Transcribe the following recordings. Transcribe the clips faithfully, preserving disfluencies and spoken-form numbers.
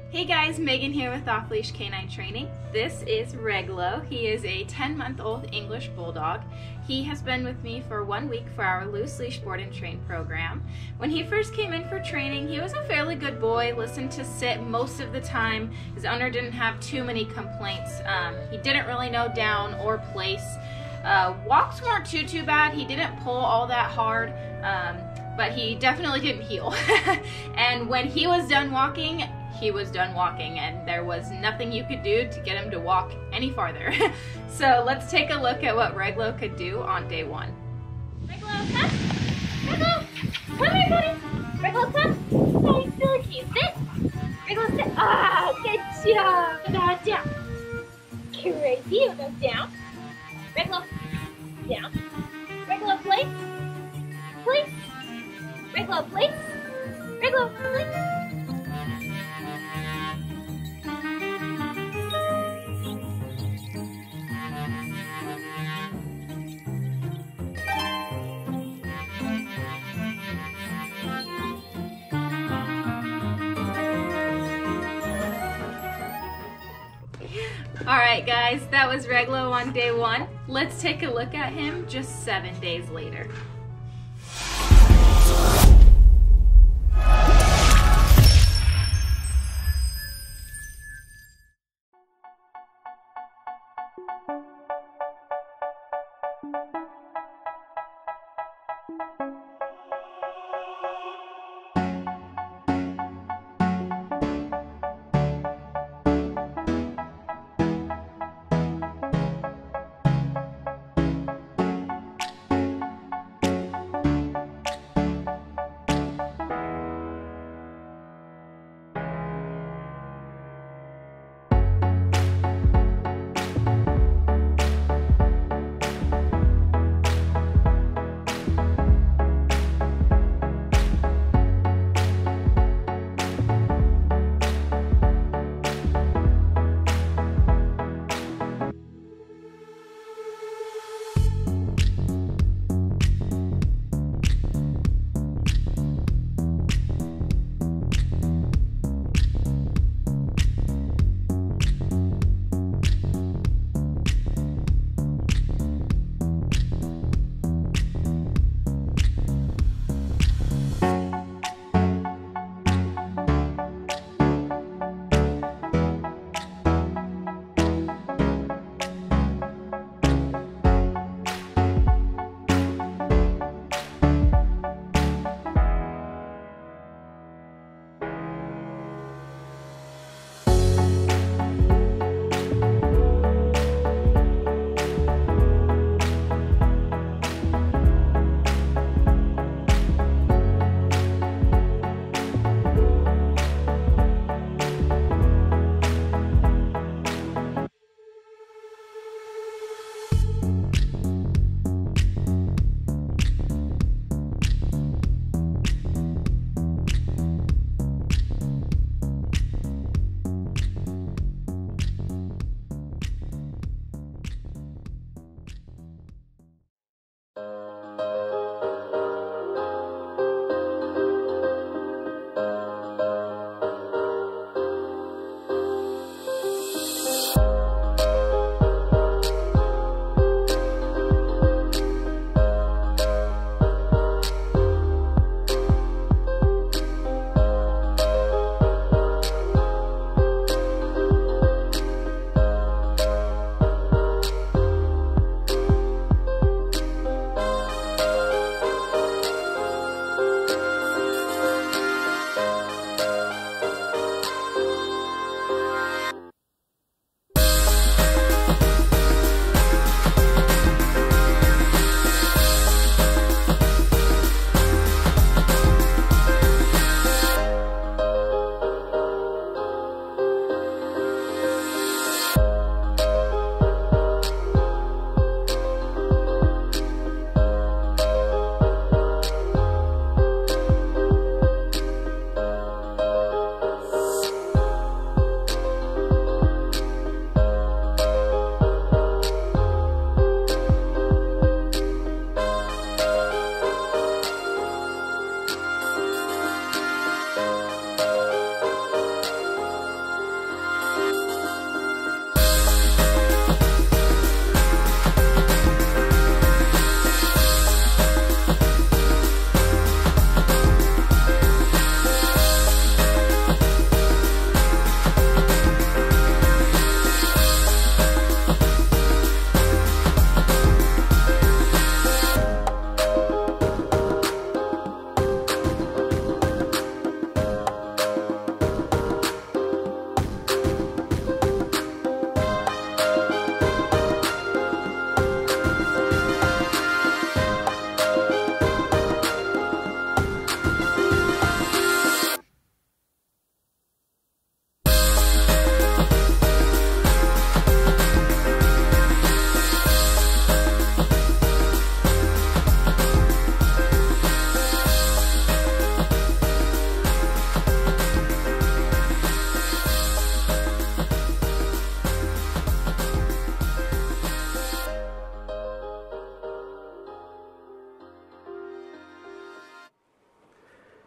Hey guys, Megan here with Off Leash Canine Training. This is Reglo. He is a ten month old English Bulldog. He has been with me for one week for our loose leash board and train program. When he first came in for training, he was a fairly good boy, listened to sit most of the time. His owner didn't have too many complaints. Um, he didn't really know down or place. Uh, walks weren't too, too bad. He didn't pull all that hard, um, but he definitely didn't heel. And when he was done walking, he was done walking, and there was nothing you could do to get him to walk any farther. So let's take a look at what Reglo could do on day one. Reglo, come! Reglo! Come here, buddy! Reglo, come! Nice, good. Can you sit? Reglo, sit! Ah, good job! Now down. Crazy. Now down. Reglo, down. Reglo, place. Place. Reglo, place. Reglo, place. Alright guys, that was Reglo on day one. Let's take a look at him just seven days later.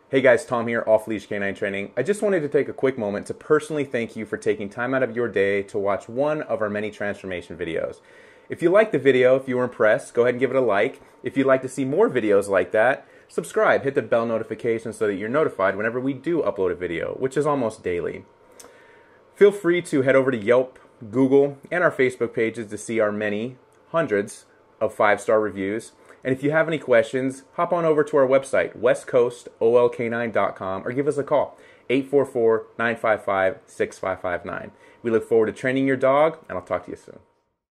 Hey guys, Tom here, Off Leash Canine Training. I just wanted to take a quick moment to personally thank you for taking time out of your day to watch one of our many transformation videos. If you liked the video, if you were impressed, go ahead and give it a like. If you'd like to see more videos like that, subscribe, hit the bell notification so that you're notified whenever we do upload a video, which is almost daily. Feel free to head over to Yelp, Google, and our Facebook pages to see our many, hundreds of five-star reviews. And if you have any questions, hop on over to our website, west coast O L K nine dot com, or give us a call, eight four four, nine five five, six five five nine. We look forward to training your dog, and I'll talk to you soon.